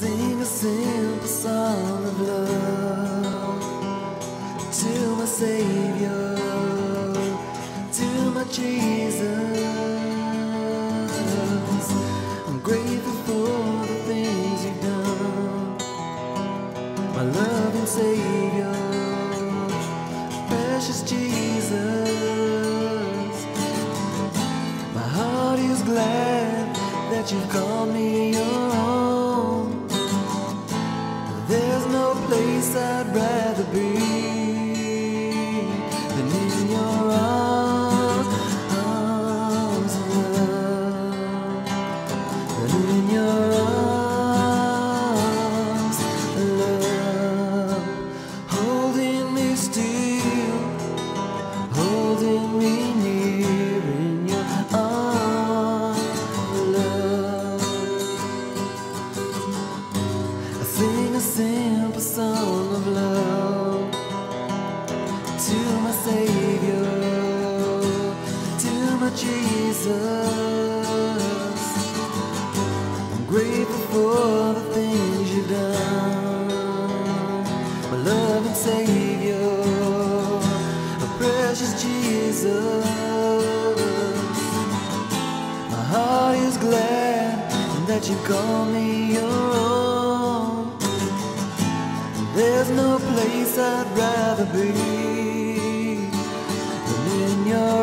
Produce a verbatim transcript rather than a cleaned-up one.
sing a simple song of love to my Savior, to my Jesus. I'm grateful for the things you've done, my loving Savior, precious Jesus. My heart is glad that you've called me your own. There's no place I'd rather be than in your arms, arms of love, than in your arms of love, holding me still, holding me near in your arms of love. I sing a simple song of love to my Savior, to my Jesus. I'm grateful for the things you've done, my loving Savior, my precious Jesus. My heart is glad that you call me your own. There's no place I'd rather be than in your